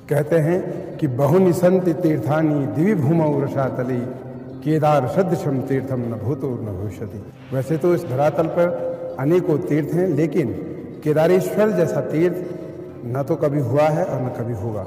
कहते हैं कि बहुनि सन्ति तीर्थानि दिवि भूमौ रसातले केदार सदृशम तीर्थम न भूतो न भविष्यति। वैसे तो इस धरातल पर अनेकों तीर्थ हैं, लेकिन केदारेश्वर जैसा तीर्थ न तो कभी हुआ है और न कभी होगा।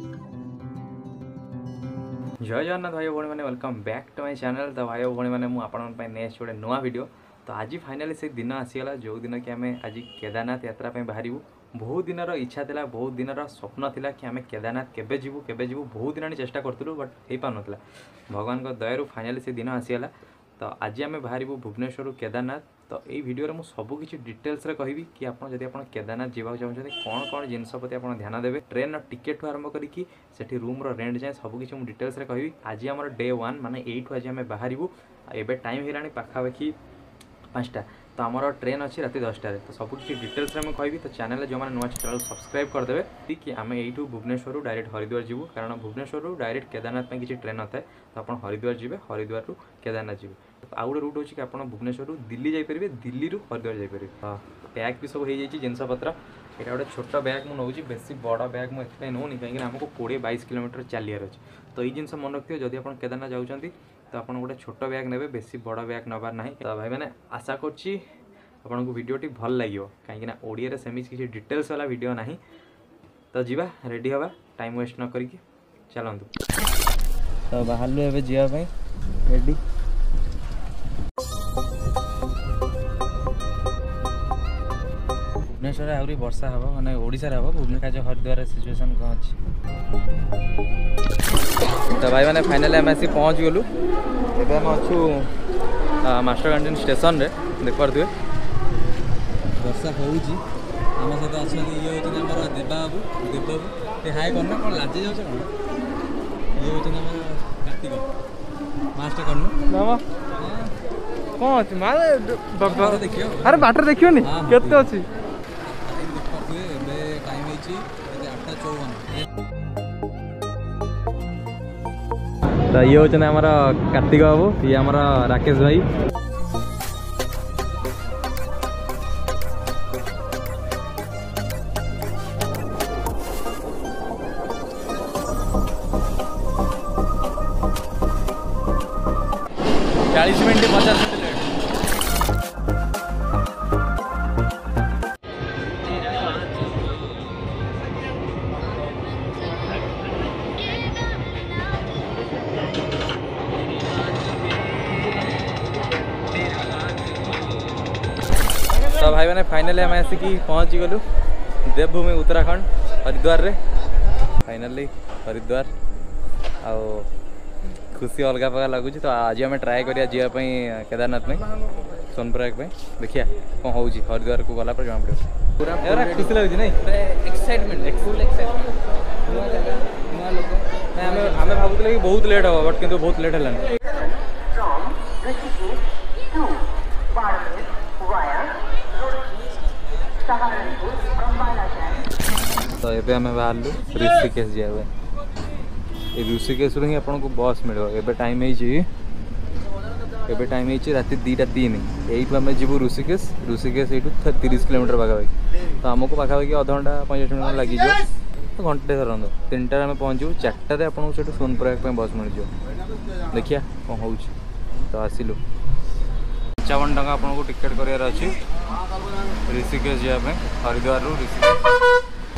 जय जगन्नाथ भाई भाई मैंने welcome back to my channel. तो भाई भाई मैंने मुझे नेक्स्ट गोटे नुआ वीडियो। तो आज फाइनाली से दिन आसीगला जो दिन कि आम आज केदारनाथ यात्रा बाहर। बहुत दिन इच्छा था, बहुत दिन स्वप्न था कि आम केदारनाथ केबे जीवु बहुत दिन चेष्टा करूँ बट हो पार ना। भगवान दयारू फाइनाली से दिन आसीगला। तो आज आम बाहर भुवनेश्वर केदारनाथ। तो ये वीडियो में सबकि डिटेल्स कहबी कि आप केदारनाथ जावाक चाहते कौन कौन जिनपति आप ध्यान देवे, ट्रेन टिकेट ठू आरंभ करी रूम रेंट जाए सबकि मुझे डिटेल्स कहबी। आज आम डे 1 माने एठू आज आम बाहर। एबे टाइम है पाखापाखि 5टा। तो आमर ट्रेन अच्छी रात 10टार। तो सबकि डिटेल्स में कहबी। तो चैनल जो मैंने नुआ चैनल सब्सक्राइब करदे कि आम यू भुवनेश्वर डायरेक्ट हरिद्वार जीवु, कारण भुवनेश्वर डायरेक्ट केदारनाथ में किसी ट्रेन होता है। तो आप हरिद्वार जी, हरिद्वार रू केदारनाथ जी। आउ गोटे रूट अच्छी कि आप भुवनेश्वर दिल्ली जापरेंगे, दिल्ली रू हरिद्वार जापरेंगे। बैग भी सब हो जिनपत्र। यहाँ गोटे छोट बैग मुझे बेसी बड़ बैग मुझे नौनी कहीं आमको 20-22 किलोमीटर चलियार अच्छे। तो ये जिन मन रखिए जदि आप केदारनाथ जाऊँच तो आप गोटे छोट बैग ने, बेसी बड़ बैग नबार ना। तो भाई मैंने आशा करुँची आपको वीडियोटी भल लगे कहीं ओडिया सेमती किसी डिटेल्स वाला वीडियो ना। तो जीवा रेडी हवा, टाइम वेस्ट न करी चलतु। तो बाहर एवं जावाई रेडी। भुवनेश्वर आहरी वर्षा हम माने ओडिशा हम भुवनेश्वर हरिद्वार सिचुएशन कौन अच्छी। तो भाई मैंने फाइनाली आम आसी पहुँच गलु। एवं आम अच्छु मास्टर कैंटीन स्टेशन रे देख पारे वर्षा होम सहित अच्छा ये होम देवा बाबू ये हाई करना कौन लाजे जाऊँ कौन ये होम कार्तिक मास्टर करना कौन अच्छे देखिए। अरे बाटर देखिए केते अच्छी टाइम 8:54। तो ये होम आमर कार्तिक बाबू, ये आमर राकेश भाई। चालीस मिनट 50 मिनट लेट। तो भाई मैंने फाइनाली आम आसिक पहुँची गलु देवभूमि उत्तराखंड हरिद्वार रे। फाइनाली हरिद्वार आओ खुशी अलग प्रकार लगुच। तो आज आम ट्राए करिया जावाई केदारनाथ में सोनप्रयाग में। देखिए कौन हो हरिद्वार को गला जना पड़े पूरा खुशी लगे नहीं एक्साइटमेंट फुल एक्साइटमेंट आम भावुले कि बहुत लेट हम बट किंतु बहुत लेट है। तो ये आम बाहर ऋषिकेश जाए। ऋषिकेश ही आपको बस मिल। एबे टाइम है राति 2:03। यू आम जीव ऋषिकेश। ऋषिकेश यू 30 किलोमीटर पाखापाखि। तो आमको पाखापाखि आधा घंटा 45 मिनट लगे। तो घंटे धरत 3टार आम पहुँचू, 4टार आपको से सोनप्रयाग बस मिल जाए। देखिए कौन हो। तो आसलु 55 टका आपको टिकेट करार अच्छी ऋषिकेश जावाई हरिद्वार ऋषिकेश।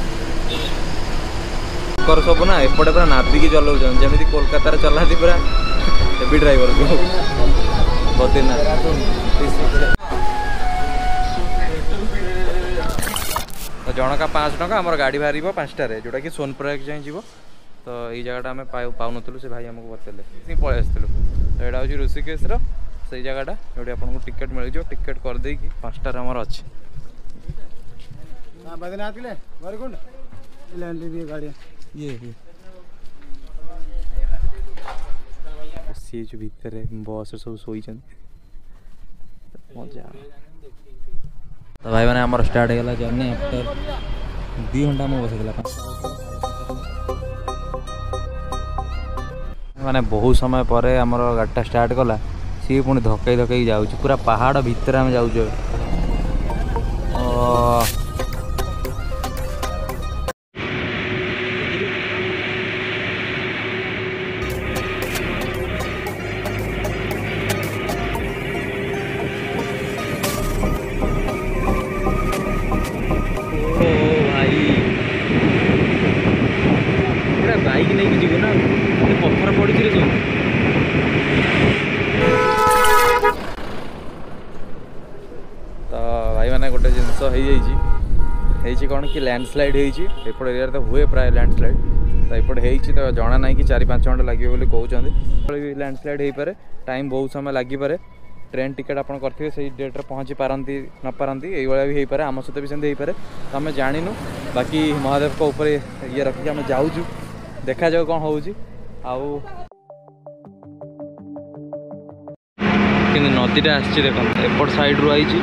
सब ना एपटे पूरा नादिकी चलाऊँ जमी कोलकाता चला पूरा हेवी ड्राइवर बद्रीनाथ। तो जनका 5 टका आम गाड़ी बाहर 5टार जोटा कि सोनप्रयाग जाए जीव। तो ये जगह आम पाऊन से भाई आमको बतले पलि आसलु। तो यहाँ हूँ ऋषिकेश से जगहटा जो आपको टिकेट मिल जाए। टिकेट करदे 5टार आमर अच्छे ये जो भीतर बस सब शोई मजा। तो भाई मैंने आम स्टार्ट होगा जर्नी आफ्टर 2 घंटा में बस मैंने बहुत समय पर आमर गाड़ीटा स्टार्ट कला सी पुणी धकई धकई जाऊँ पूरा पहाड़ भितर आम जाऊँ। बाइक नहीं जीव ना पत्थर पड़ी सब तो भाई मैंने गोटे जिनस कौन कि लैंडस्लाइड होपट एरिया तो हुए प्राय लैंडस्लाइड तो ये तो जना ना कि 4-5 घंटा लगे बोली कहते लैंडस्लाइड हो पारे टाइम बहुत समय लगिपे ट्रेन टिकेट आप करेंगे से डेट्रे पहुँची पारती न पारती ये भी हो पारे आम सहित भी सेमती हो पारे तो आम जानू बाकी महादेव को ऊपर ये रखिक आम जाऊँ देखा जाऊ कौन हो नदीटा आसी देख एपट साइड रू आई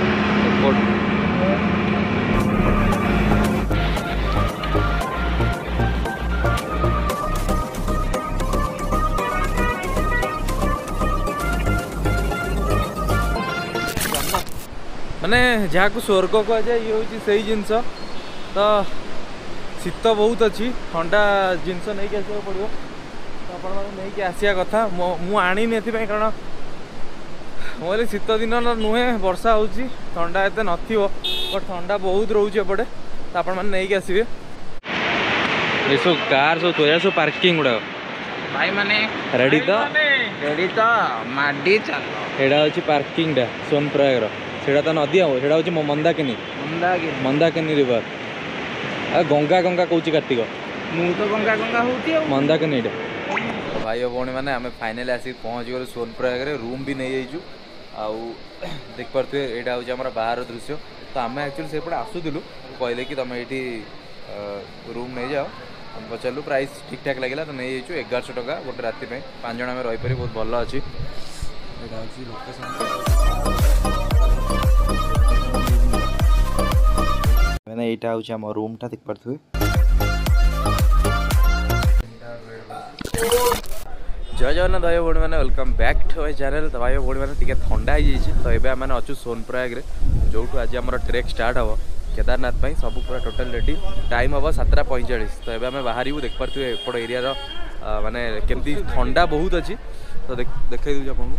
माने जहाँ को स्वर्ग कह जाए ये हूँ से जिनस तो शीत बहुत अच्छी ठंडा जिनस नहीं कि आसवा पड़ो तो आप आसिया कथा मु आनी कारण बोले शीत दिन नुहे वर्षा हो ठंडा एत न बट ठंडा बहुत रोचे एपटे तो आप आसवे ये सब कार सब तो सब पार्किंग गुड़ा भाई माने रेडी तो माडी चलो एटा हूँ पार्किंग सोनप्रयागर सेटा तो नदी हम सेटा हूँ मंदाकिनी मंदाकिनी रिवर गंगा गंगा कौच कार्तिक मु तो गंगा गंगा होती मंदाकिनी भाई भौणी मैंने आम फाइनाली आसिक पहुँच गलु सोनप्रयाग रूम भी नहीं जाइचु आउ देख पारे यहाँ हूँ आम बाहर दृश्य तो आम एक्चुअली से आसूलु कहले कि तुम ये रूम नहीं जाओ हम पचारू प्राइस ठीक ठाक लगे तो नहीं जाइए 1100 टका गोटे राति 5 जन आम रहीपर बहुत भल अच्छी मैंने यहाँ हूँ आम रूमटा देख पारे जय जगन्नाथ भाई भौणी मैंने welcome back to my channel तो भाई भौणी मैंने टिके ठंडा हो तो ये आम अच्छु सोनप्रयाग जो आज आम ट्रेक स्टार्ट हम केदारनाथ सब पूरा टोटल रेडी टाइम हम 7:45 तो ये आम बाहर देख पारे एपट एरिया माने केमती ठंडा बहुत अच्छी तो देखे दूँ आपको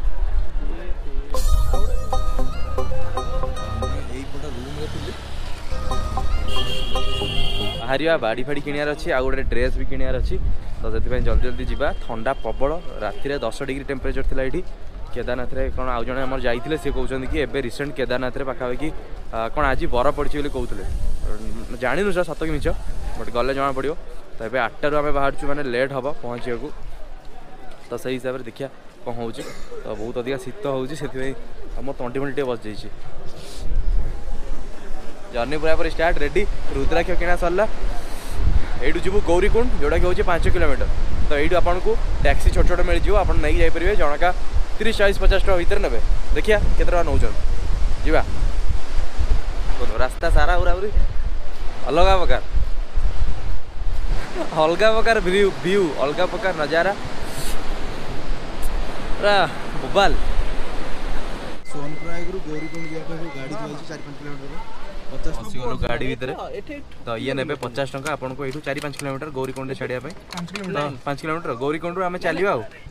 बाहर बाड़ी फाड़ी किणार अच्छी आ गोटे ड्रेस भी किणार अच्छी तो से जल्दी जल्दी जावा ठंडा प्रबल राति 10 डिग्री टेम्परेचर थी ये केदारनाथ कौन आउ जन आम जाइए सी कहते कि एबे रिसेंट केदारनाथ पाखापाखि कौन आज बरफ पड़ी बोली कहते जानू सर सत कि मिछ बट गले जना पड़ो तो ये 8टारू आम बाहर माने लेट हम पहुँचा तो सही हिसाब से देखिए कौन हो तो बहुत अधिक शीत हो मो तंटी फंटी बस जाइए जर्नी पूरा स्टार्ट रेडी रुद्राक्ष किना सरला यू जीव गौरीकुंड जोटा कि 5 किलोमीटर तो यू आपको टैक्सी छोट छोट मिल जाव आप नहीं जापर जनका 30-40-50 टका भितर ने देखिए केते टका नौ जा रास्ता सारा पूरा पूरी अलग प्रकार व्यू अलग प्रकार नजारा पूरा बोबाल सोनप्रयाग गौरीकुंड गाड़ी 4-5 किलोमीटर 50 गलु गाड़ी भितर तो ये ने 50 टका आपको ये 4-5 किलोमीटर गौरीकुंड छाड़िया 5 किलोमीटर गौरीकुंड आम चलिए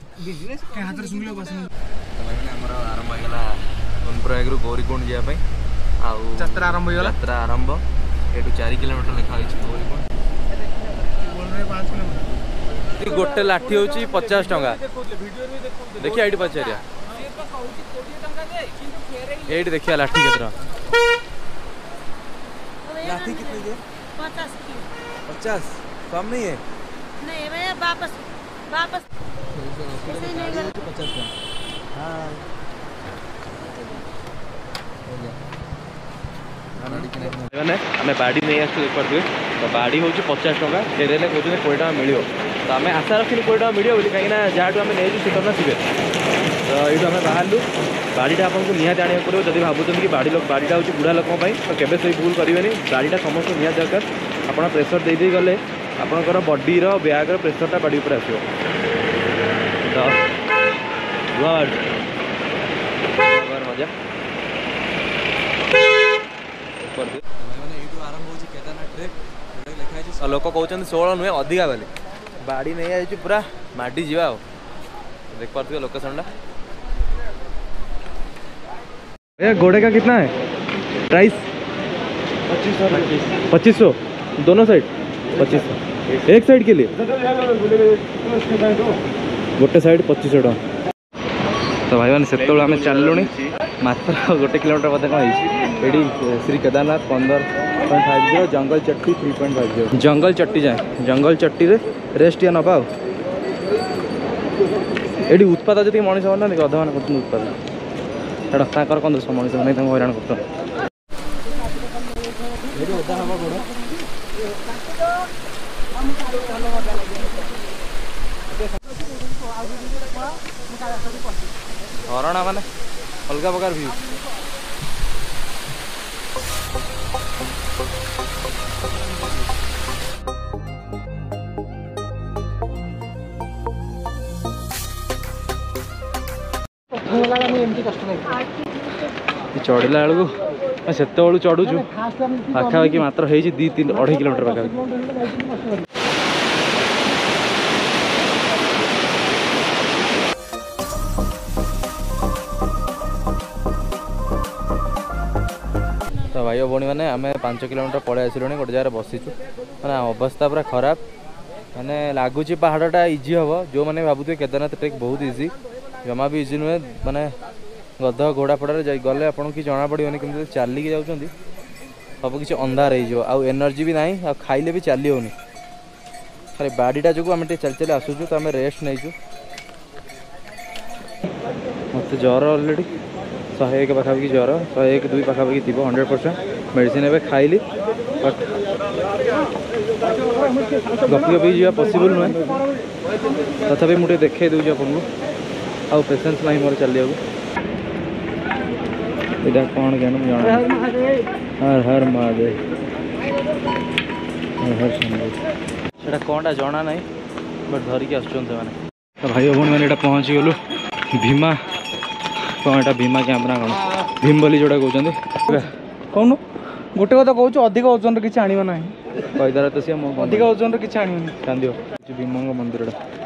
आरंभ होगा सोनप्रयाग गौरीकुंड जावाई यात्रा आरंभ होगा यात्रा आरंभ ये 4 किलोमीटर लिखा गौरीकुंड गोटे लाठी हूँ 50 टका देखिए ये पचारिया ये देखिए लाठी केतना लाठी कितनी है 50 कम नहीं है नहीं भैया वापस 50 हाँ आम बाड़ी नहीं आसते तो बाड़ी हूँ 50 टका फेरे कहते 20 टका मिल तो आम आशा रखी 20 टका मिले बोली कहीं जहाँ आम नहीं शीत थे तो ये आम बाहर बाड़ीटा आपको निहाती आने पड़ो जब भावुं कि बाड़ीटा हूँ बुढ़ा लोक तो केवे से भूल करेंगे बाड़ीटा समस्त निहाती दरकार आप प्रेसर दे गले आपंकर बडीर ब्यागर प्रेसरटा बाड़ी पर आसो तो मजा लोक कहते 16 नुहे अधिका बोले बाड़ी नहीं आई पूरा माटी जा देख पारे लोकेशन भैया घोड़े का कितना है प्राइस 2500 दोनों साइड 2500 एक साइड के लिए गोटे साइड 2500 टଙ୍କା। तो भाई मैंने से आम चलू मात्र 1 किलोमीटर बोधे कौन ये श्री केदारनाथ 15.50 जंगल चट्टी 3.50 जंगल चट्टी जाए जंगल चट्टी रे रेस्ट या नवा ये उत्पाद जी मनीष ना अधा मान कर उत्पाद छाड़ कौन दोष मनीष मैंने हईराण कर झरणा माने अलग प्रकार व्यू चढ़ला बेलू से चढ़ुचु पाखापाखि मात्र हो 2-2.5 किलोमीटर पाखापाखि तो भाई भौणी मैंने आम 5 किलोमीटर पलि आसलुँ गोटे जगह बसीचु मैंने अवस्था पूरा खराब मैंने लगुच पहाड़टा इजी हम जो मैंने भावुए केदारनाथ ट्रेक बहुत इजी जमा भी इजी नुहे मैंने गध घोड़ा फड़े गले आपको कि जना पड़ोनी कमी चलिकी जाऊँ सब किसी अंधार हो एनर्जी भी ना आ खाइले भी चली होनी खाली बाड़ीटा जो आम चल चल आसूँ तो आम रेस्ट नहीं मत ज्वर अलरेडी 101 पाखापाखि ज्वर 101-2 पाखापाखि थी 100% मेडिसिन एवं खाइली बट गपी गपी जा पॉसिबल नुहे तथापि मुझे देखे दूसरी आपको आउ पेसेंस ना मोर चलिए इटा कौन क्या जाना हर हर महादेव हर हर शंभु से कौनटा जाना ना बट धरिकी आसुँच तो भाई भौणी मैंने पहुँची गलु भीमा कौन एटा भीमा कैंप ना कौन भीम बोली जोड़ा कहते कौन गोटे कथा कहूँ अधिक ओजन किसी आण ना कहीदार तो सी अधिक ओजन किसी आण कांद भीम मंदिर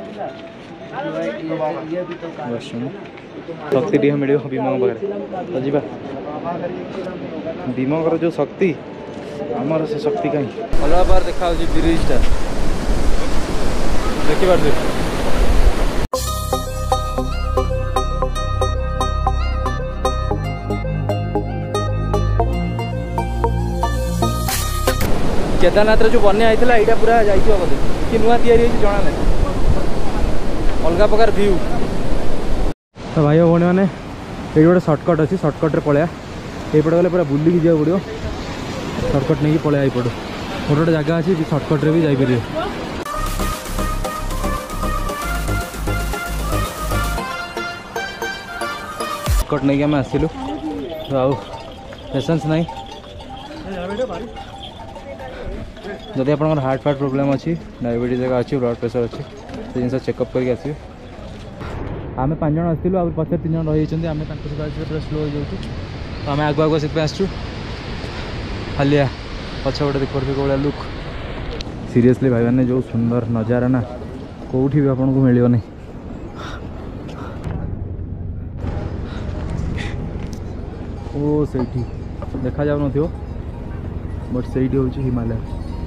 शक्ति टी मिल भीम पाखे तो जी भीम जो शक्ति आमर से शक्ति कहीं अलग बार देखा ब्रिजटा देखिपारे केदारनाथ जो बन्या होता है पूरा जाइए बोधे कि नुआ तैयारी जना ना अलग प्रकार व्यू तो भाई भौणी मैंने ये गोटे सर्टकट अच्छी सर्टकट्रे पलैया यपटे गले पूरा बुलिकी जाओ पड़ो सर्टकट नहीं पलैया यपट गोटे गोटे जगह अच्छी सर्टकट्रे भी जापर सर्टकट नहीं आम आसलु आउ पेसेंस नहीं जदि आप हार्ट फार्ट प्रोब्लेम अच्छी डायबिटीज अच्छी ब्लड प्रेशर अच्छी से जिन चेकअप करके आसवे आम 5 जन आसलु आ पचे 3 जन रही आम पूरा स्लो हो जाऊँ तो आम आगुआ आगुआ से आसचु हालिया पछ गोटे देख पारे कौन लुक सीरियसली भाई मैंने जो सुंदर नजारा ना कौटी भी आपको मिल नहीं ओ से देखा जाऊ न बट से हूँ हिमालय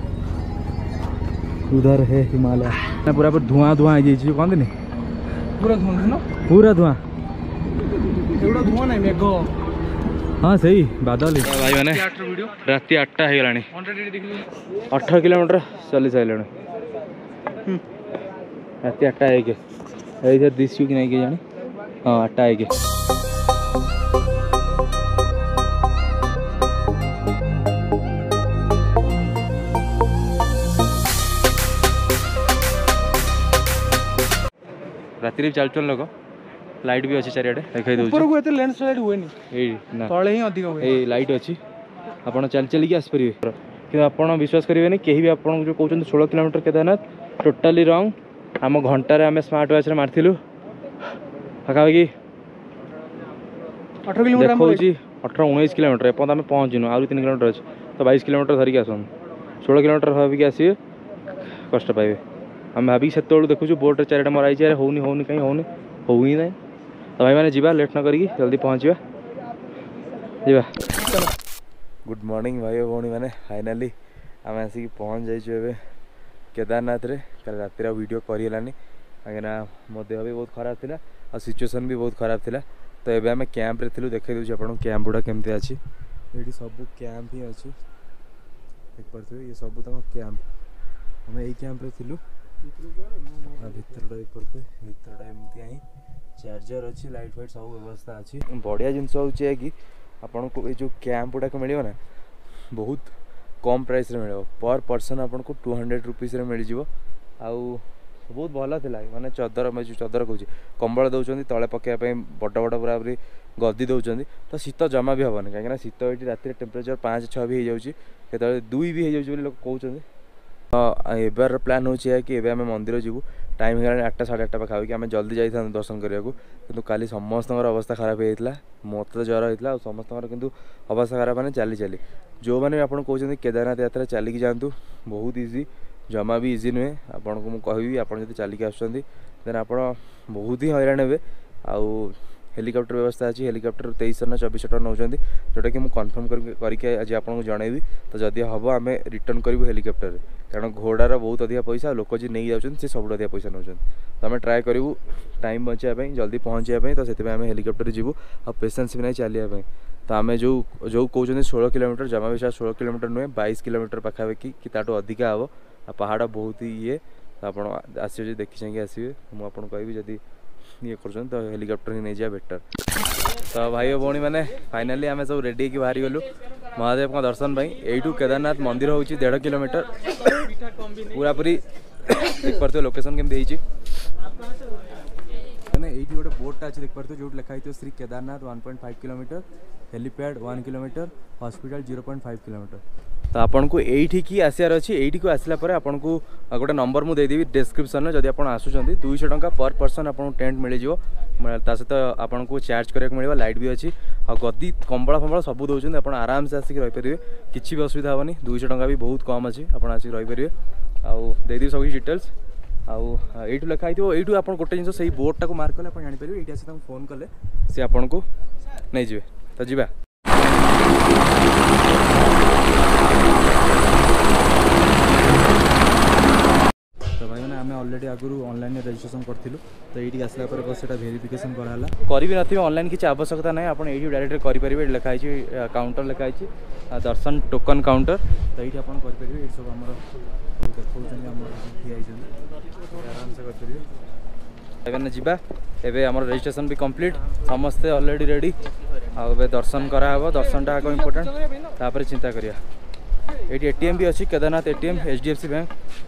उधर है हिमालय पूरा पूरा धुआं धुआं हो जाइए कहते नहीं पूरा धुआं पूरा धुआं धुआं ना मेघ हाँ सही बादल भाई मैंने राति 8टा हो गला 18 किलोमीटर चली सारे राति 8टा है दिशु कि नहीं कि जाने हाँ 8टा है राति चलचल लोक लाइट भी अच्छी चारिड़े देखा ऊपर लैंड स्लाइड हुए तले ही अधिक हुए लाइट अच्छी आपड़ चल चलिए आसपारे कि आपड़ विश्वास करेंगे कहीं भी आप जो कहते 16 किलोमीटर केदारनाथ टोटाली रंग आम घंटार आम स्मार्ट वाच मार्लु पाखापाखि 18 किलोमीटर देखा 18-19 किलोमीटर एपर्त आम पहुँचनु आ 3 किलोमीटर अच्छे तो 22 किलोमीटर धरिकी आसन 16 किलोमीटर भाविकी आसवे कष्ट पाइबे आम भाविकी से देखु बोर्ड चारिटा मराई होनी होनी कहीं होनी हो ही ना तो भाई मैंने जीवा लेट न करी जल्दी पहुँचा जीवा गुड मॉर्निंग भाई भौणी मैंने फाइनाली आम आसिक पहुँच जाइए केदारनाथ रे कल रातिर वीडियो करिलानी कहीं मो देह भी बहुत खराब थिला और सिचुएसन भी बहुत खराब थिला। तो एबे आमे कैंप रे थिलु देखाई दूची आपन कैंप गुडा केमती अछि। एठी सब कैंप ही अछि देख परथि ये सब तक कैंप हमें एई कैंप रे थिलु भितरटा देख परथि भितरटा एमती आई चार्जर अच्छी लाइट फाइट सब व्यवस्था अच्छी। बढ़िया जिनस होची कि आपन को ये जो कैंप गुडा मिलियो ना बहुत कम प्राइस रे मिलियो पर पर्सन आपन को 200 रुपीस रे मिल जिवो। आउ बहुत भल थिला माने चदर मैं जो चदर कहूँ कंबल दौरान तले पकड़ा बड़ बड़ पूरा पूरी गदी दौरान तो शीत जमा भी हेनी कहीं शीत ये राति टेम्परेचर 5-6 भी हो जाए 2 भी हो लोक कहते। एबार प्लान हो कि एबे आमे मंदिर जीवु टाइम हो 8टा 8:30 पाखापी कि आम जल्दी जाइए दर्शन करने को किंतु काली समस्त अवस्था खराब होता मत तो ज्वर होता और समस्त किंतु अवस्था खराब मैंने चली चली जो मैंने आप कहते केदारनाथ यात्रा चलिकी जातु बहुत इजी जमा भी इजी नुहे आपन को मुझे आप चलिकी आसुँच देन आप बहुत ही हैरान हे आउ हेलिकॉप्टर व्यवस्था अच्छी हेलिकॉप्टर 2300 ना 2400 टका नौ जोटा कि मुझे कन्फर्म करके आज आपको जनइबी तो जदि हम आम रिटर्न करूँ हेलिकॉप्टर कारण घोड़ार बहुत अधिक पैसा लोक जी नहीं जाऊँ सब अधिक पैसा नौ तो आम ट्राए करूँ टाइम बचाई जल्दी पहुँचापी तो से आम हेलिकॉप्टर जीवु और पेसेंस भी नहीं चलिए तो आम जो जो कहते 16 किलोमीटर जमा भी 16 किलोमीटर नुहे 22 किलोमीटर पाखापाखि कि ताठू अधिका हम आ पहाड़ बहुत ही ये तो आप आसवे देखी चाहिए आसवे मुझे कहि जदि ये कर तो हेलिकॉप्टर ही नहीं जा बेटर। तो भाई भौणी मैंने फाइनाली आम सब रेडी होकर बाहरी गलु महादेव का दर्शन भाई यू केदारनाथ मंदिर हूँ 1.5 किलोमीटर पूरा पूरी देख पार्थ लोकेशन केमती मैंने ये गोटे बोर्डटा अच्छे देख पार्थ जो लिखाई Shri Kedarnath 1.5 kilometre helipad 1 kilometre hospital 0.5 kilometre. तो आपन को एठी आसार अच्छी एठी को आसला पर आपन को गोटे नंबर मुझे देदेवी डिस्क्रिप्शन में जब आप आसुँच 200 टंका पर पर्सन आपको टेंट मिल सहित आपन को चार्ज करने मिले लाइट भी अच्छी आ गदी कंबल फंबल सब दौरान आप आराम से आसिक रहीपर किसी भी असुविधा हेनी 200 टंका भी बहुत कम अच्छी आप आसिक रहीपर आईदेवी सब डिटेल्स आउ यू लिखाई यू आप गोटे जिन से बोर्डटा को मार्क कले आप जापर ये आस फोन कले सी आपन को नहीं जाए तो जीवा। तो भाई मैंने आम अलरेडी आगुरी ऑनलाइन रजिस्ट्रेशन करूँ तो ये आसला बस से वेरिफिकेशन कराला करी भी नहीं ऑनलाइन किसी आवश्यकता ना आप डायरेक्ट करेंगे लिखाई काउंटर लिखाई दर्शन टोकन काउंटर तो ये आप करेंगे ये सब आम देखा आराम से करेंगे जीवा एवं आम रजिस्ट्रेशन भी कंप्लीट समस्ते अलरेडी रेडी आउ दर्शन कराव दर्शनटा आग इम्पोर्टेंट तापर चिंता करिया ये एटीएम भी अच्छी केदारनाथ एटीएम HDFC बैंक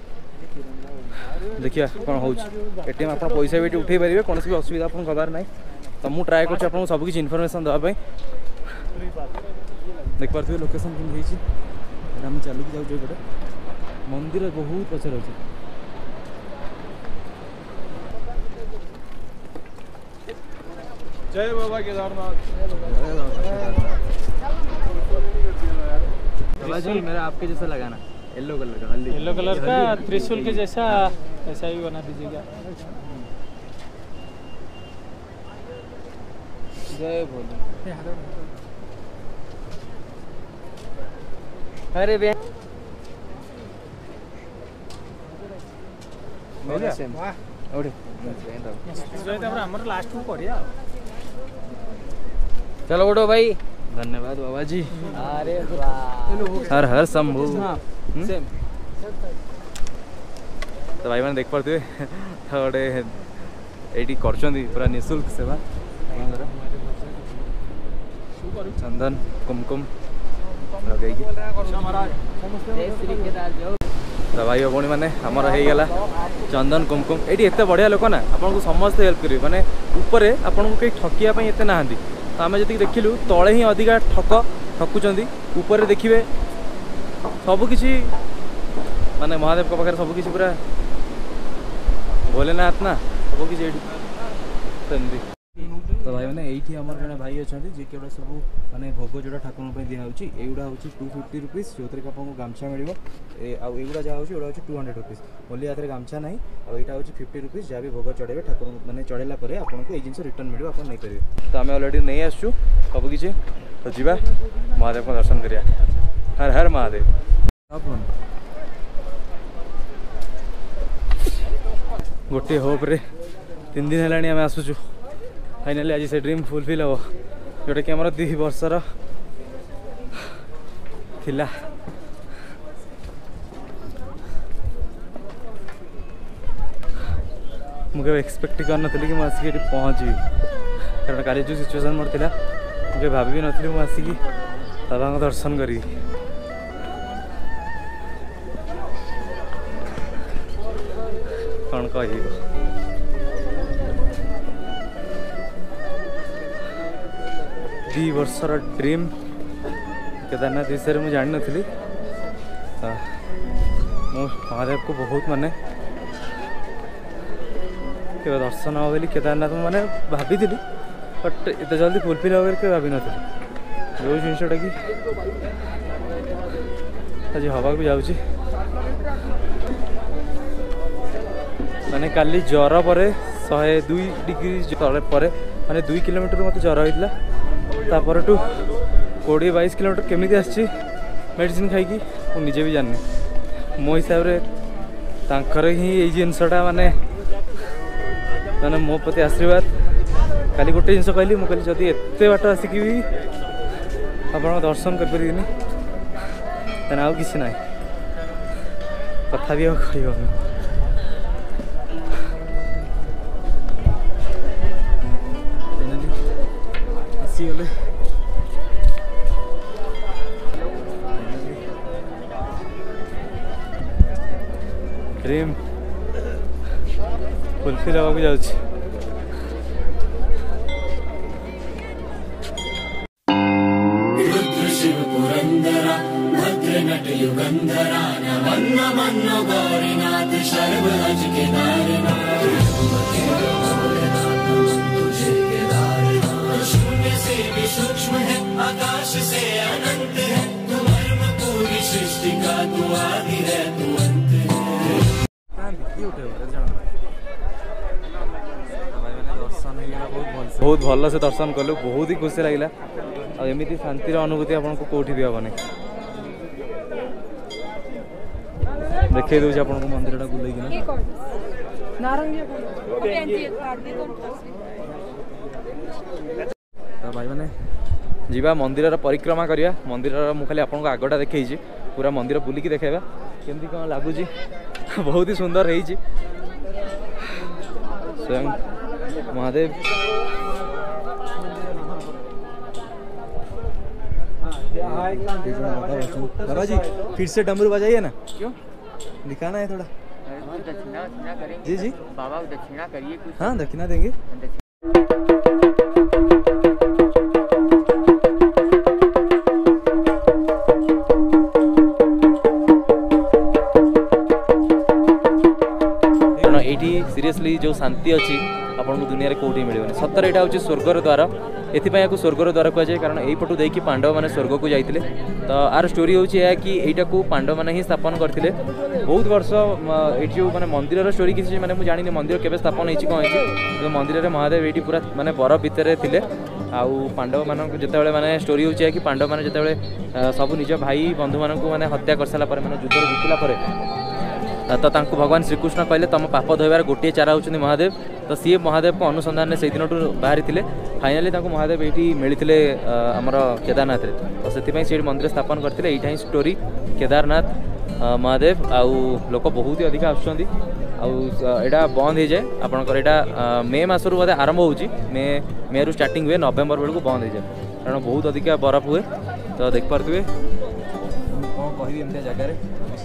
देखिए कौन हो एटीएम आप पैसा भी उठे पारे कौन भी असुविधा आपको हबार ना तो मुझे ट्राए कर सब किसी इनफर्मेशन देवाई देख पारे लोकेशन कमी आम चलिक जाऊँ मंदिर बहुत पचर अच्छे जय बाबा केदारनाथ। जी मेरा आपके जैसा लगाना येलो कलर का येलो कलर का त्रिशूल के जैसा ऐसा ही बना दीजिएगा। जय बोलो अरे बे लास्ट को करिया चलो उठो भाई धन्यवाद बाबा जी। अरे हर हर शंभु तो भाई मैंने देख पारे गोटे ये पूरा निःशुल्क सेवा चंदन कुमकुम लगे तो भाई भौणी मैंने आमर होगला चंदन कुमकुम ये एत बढ़िया लोक ना आपको समस्त हेल्प करेंगे माने ऊपर आपको कहीं ठकियापाई एत ना तो आम जी देखिलु तले ही अधिका ठकुंट ऊपर देखिए सबकि माने महादेव का पाखे सबकि पूरा भोलेनाथ ना सबकि तो भाई मैंने ये आम जन भाई अच्छा जी कि सब माने भोग जो ठाकुर दिखाई युवा हूँ 250 रुपीज जो थी आपको गामछा मिले आउगा जहाँ हूँ 200 रुपीज बोली हाथ में गामछा ना आईटा हूँ 50 रुपीज जहाँ भी भोग चढ़े ठाकुर मैंने चढ़ेला आपको ये जिन रिटर्न मिले आप नहीं पारे तो आम अलरेडी नहीं आसचु सबकि तो जीवा महादेव को दर्शन करिया हर हर महादेव गोटे होप्रे 3 दिन है आम आसुचु फाइनाली आज से ड्रीम फुलफिल हम जोटा कि आम 2 वर्षर थिला मुझे एक्सपेक्ट कर नी कि मुझे पहुँची कारण काली जो सिचुएसन मोर था मुझे भाभी नी मुझे बाबा दर्शन करी कौन कह 2 वर्षर ड्रीम केदारनाथ विषय मुझे जानी नी महादेव को बहुत माने के दर्शन हो बोली केदारनाथ मैंने भाभी बट एत जल्दी फुलफिल हो के भाभी नी जो जिनटा कि आज हवा भी जाऊँगी माने काली ज्वर पर 102 डिग्री पर माने 2 किलोमीटर मत ज्वर होता टू 20-22 किलोमीटर केमी आसी मेडिसिन खाई मुझे भी जानी मो हिसाब से ही जिनसटा माने मैंने मो प्रति आशीर्वाद काली गोटे जिन कहली मुझे जदि एत बाट आसिक भी आप दर्शन करें आउ कि ना कथा भी कह आसीगले ड्रीम फुलफिल होगा जाऊँ सूक्ष्म है आकाश से अनंत है तू मर्म पूरी सृष्टि का तू आदि है तू अंत बहुत भल से दर्शन कलु बहुत ही खुशी लगे एमती शांतिर अनुभूति आपको कौटी भी हेनी देखे दूसरी आपको मंदिर टा बुले तो भाई मैंने जीवा मंदिर परिक्रमा करिया मंदिर मु खाली आपको आगटा देखी पूरा मंदिर बुलिकी देखेबा केमती कौन लगुच बहुत ही सुंदर है स्वयं महादेव बाबा जी फिर से डमरू बजाइए ना क्यों दिखाना है थोड़ा दक्षिणा करेंगे जी जी बाबा को दक्षिणा करिए कुछ हाँ दक्षिणा देंगे सीरियसली जो शांति अच्छी आपन को दुनिया रे कोठी मिलबनी सतर एटा होची स्वर्गर द्वार एथिपा याकू स्वर्गर द्वार कह जाए कारण एई पटु देकी पांडव माने स्वर्ग को जाइतिले तो आर स्टोरी होची है कि एटा को पांडव माने ही स्थापन करथिले बहुत वर्ष एठी जो माने मंदिर रो स्टोरी किसी माने मु जानि मंदिर केबे स्थापन हेची कोन हेची तो मंदिर रे महादेव एठी पूरा माने बरफ भितर थिले आउ पांडव मानक जेतेबेले माने स्टोरी होची है कि पांडव माने जेतेबेले सब निज भाई बंधु मानक माने हत्या करसला पर माने युद्ध जितला पर तो तांको भगवान श्रीकृष्ण कहले तुम पाप धोबार गोटे चारा होचंदी महादेव तो सी महादेव को अनुसंधान से दिन बाहरी थे फाइनाली महादेव ये मिलते आमर केदारनाथ तो से मंदिर स्थापन करते यहाँ स्टोरी केदारनाथ महादेव आउ लोक बहुत ही अधिक आउटा बंद हो जाए आपंकर यहाँ मे मसरू बोधे आरंभ हो मे रु स्टार्टिंग हुए नवेम्बर बेलू बंद हो जाए कारण बहुत अधिक बरफ हुए तो देख पारे कौन कह एम जगार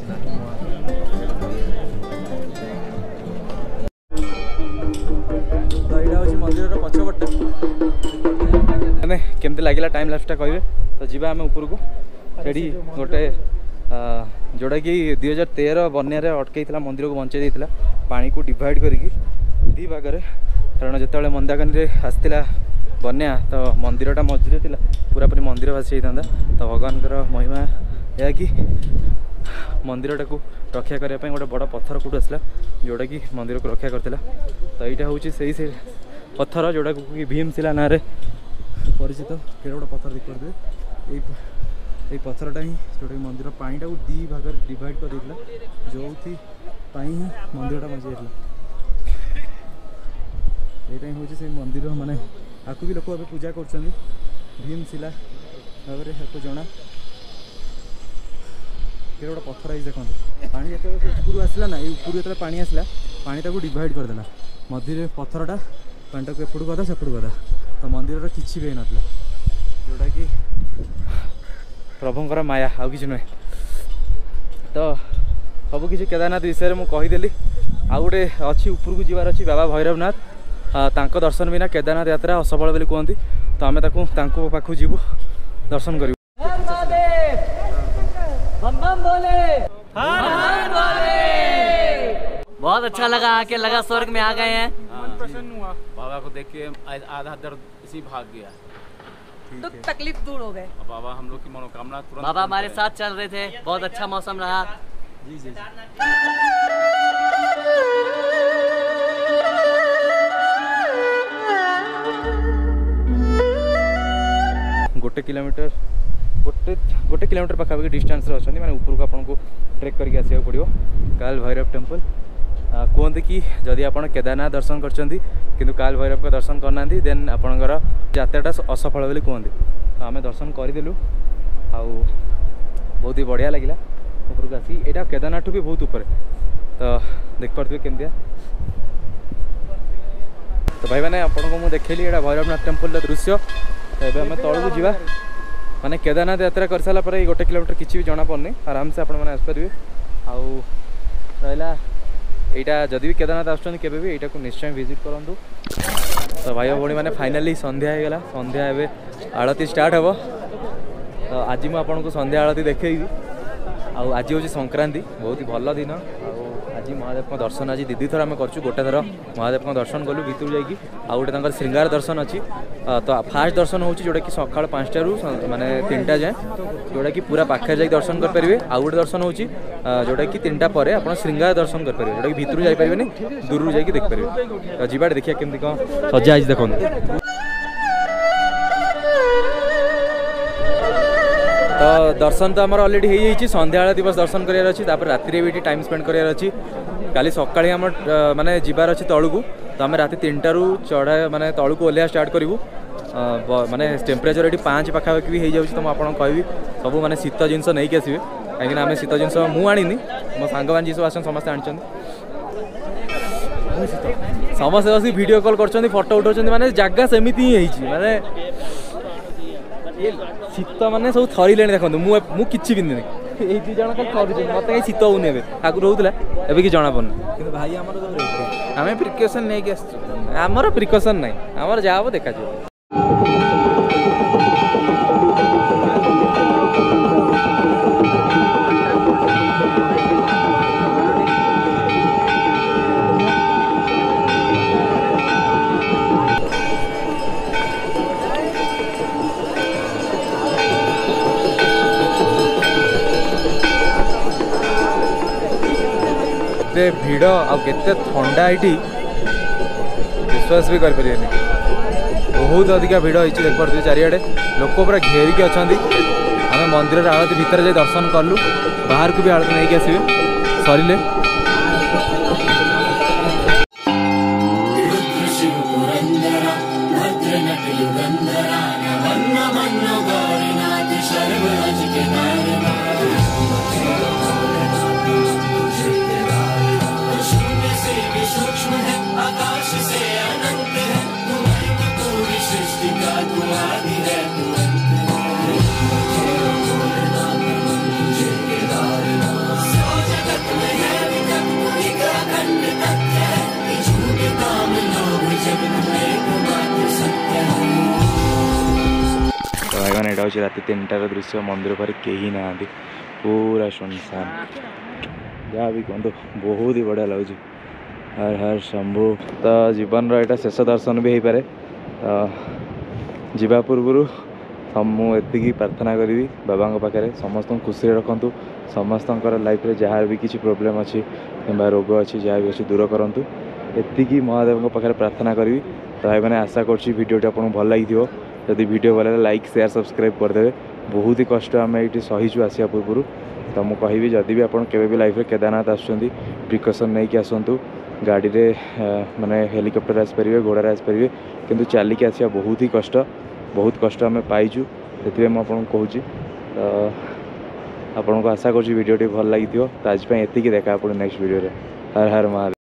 मंदिर पछपटे मैंने केमती लगे टाइम लाइफटा कहे तो जीवा आम उपरको सेठी गोटे जोटा कि 2013 बन्या अटकई मंदिर को बंचाई देता पानी को डिवाइड करके दी भागरे कारण जिते मंदाकानी आसला बन्या तो मंदिरटा मझे थी पूरा पूरी मंदिर भासी जाता तो भगवान महिमा यह कि मंदिरटा को रक्षा करने गोटे बड़ पत्थर कौट आसला जोटा कि मंदिर को रक्षा करता तो यहाँ हूँ से पत्थर जोटा कि भीमशिला ना परिचित केड़ा गोटे पत्थर देख पारे ये पत्थरटा ही जोटा कि मंदिर पानीटा को दी भाग डिवाइड कर जो ही मंदिरटा बचाई यहाँ हूँ से मंदिर माने आपको भी लोक पूजा कर भीमशिला भाव में आपको जना गोटे पत्थर आई देखो पा जो ऊपर आसला ना ये ऊपर जो पा आसला पानी ताको डिवाइड करदेला मध्य पत्थरटा पानी को एपटू गदा सेपटू गदा तो मंदिर किसी भी नाला जोटा कि प्रभुंर माया आउ कि नुहे तो सबकि केदारनाथ विषय में कहीदेली आउ गोटे अच्छी ऊपर को जीवार अच्छी बाबा भैरवनाथ तांको दर्शन बिना केदारनाथ यात्रा असफल बोली कहती तो आम पाखु जीवु दर्शन करूँ। बहुत अच्छा लगा आके लगा स्वर्ग में आ गए हैं। प्रसन्न हुआ बाबा को देख के आधा दर्द इसी भाग गया दुख तकलीफ दूर हो गए। बाबा हम लोग की मनोकामना तुरंत बाबा हमारे साथ चल रहे थे बहुत अच्छा मौसम रहा। जी जी गोटे किलोमीटर गोटे किलोमीटर पाखापाखि डिस्टेंस अच्छा मैंने ऊपर को आपको ट्रेक करके आसो पड़ो काल भैरव टेम्पल कहते कि जदि आप केदारनाथ दर्शन कर काल भैरव का दर्शन करना देन आपणकर यात्राटा असफल बोली कहते तो आम दर्शन करदेलु आ बहुत ही बढ़िया लगे ऊपर को आसी यहाँ केदारनाथ भी बहुत ऊपर तो देख पारे केमतिया तो भाई मैंने आपको मुझे देखली यहाँ भैरवनाथ टेम्पल दृश्य तो ये आम तौक जा माने केदारनाथ यात्रा कर सारा पर गोटे किलोमीटर किसी भी जना पड़नी आराम से आपने आसपारे आउ रहा यहाँ जदि भी केदारनाथ आसुँच भी यहाँ को निश्चय विजिट करूँ। तो भाई भाई मैंने फाइनाली संध्या हो गला संध्या एवं आरती स्टार्ट हे तो आज मुझे संध्या आरती देखेबी आज हूँ संक्रांति बहुत ही भल दिन आज महादेव दर्शन आज दीदी थर आम कर गोटे थर महादेव दर्शन कलु भितर जाकि गोटे श्रृंगार दर्शन अच्छी तो फास्ट दर्शन हो जोटा कि सका 5टा माने 3टा जाए जोटा कि पूरा पाखे जाकि दर्शन करेंगे आउ गोटे दर्शन हो जोटा कि 3टा पर आप श्रृंगार दर्शन करेंगे जोटा कि भितर जापारे दूर जाकि देखिए तो जीवा देखिए केमती कौन सजा आज देखो तो दर्शन तो आमर अलरेडी हो संध्या दिवस दर्शन करार अच्छी राति भी टाइम स्पेंड करार अच्छी काली सकाळे आम माने जीवार अच्छी तलू तो आम राति 3टारू चढ़ा माने तलू को ओह्लैया स्टार्ट करूँ माने टेम्परेचर ये 5 पाखापाखि भी हो जाऊँ तो मुझे कहबी सब माने शीत जिनस नहीं आसवे कहीं आम शीत जिनस मुझे मो सांग मान जी सब आसन समस्त आनी समस्ते बस वीडियो कॉल कर फोटो उठाऊँ माने जगह सेमती ही माने शीत मैंने सब थरिले देखो मुझे पिंधि ये 2 जन थरुचे मत कहीं शीत होनी आगुरी होता है कि जना पड़ना भाई आम प्रिकसन नहीं आमर प्रिकसन ना आमर जहाँ हम देखा भीड़ आते थंडा ये विश्वास भी करें बहुत अधिक भीड़ होती देख पारे चारिड़े लोक पूरा घेरिकी अच्छा आम मंदिर आरती भितर जाए दर्शन कलु बाहर को भी आरती नहीं आसवे सरिले एटा हूँ राति 3टार दृश्य मंदिर पर कहीं ना पूरा सुनसान जहाँ भी कहतु बहुत ही बढ़िया लगुच हर हर शंभु तो जीवन रहा शेष दर्शन भी हो पारे तो जीवा पूर्व मुझे प्रार्थना करी बाबा पाखे समस्त खुशी रखु समस्त लाइफ रे जहाँ भी किसी प्रोब्लेम अच्छी कि रोग अच्छी जहाँ भी अच्छी दूर करूँ एति महादेव पाखे प्रार्थना करी तो भाई मैंने आशा करीडियोटी आपको भल लगी जदि वीडियो भल लाइक शेयर सब्सक्राइब करदे बहुत ही कष्ट आम ये सहीचु आसा पूर्व तो मुझे कहि जदि भी आप लाइफ रे केदारनाथ आसुँच प्रिकसन नहीं कि आसतु गाड़ी रे माने हेलिकॉप्टर आसपारे घोड़ार आसपारे किंतु चलिक आसा बहुत ही कष्ट आम पाइचु से मुझे कहूँ तो आपको आशा करूँ वीडियो भल लगी तो आज एति देखा आप नेक्स्ट वीडियो हर हर महादेव।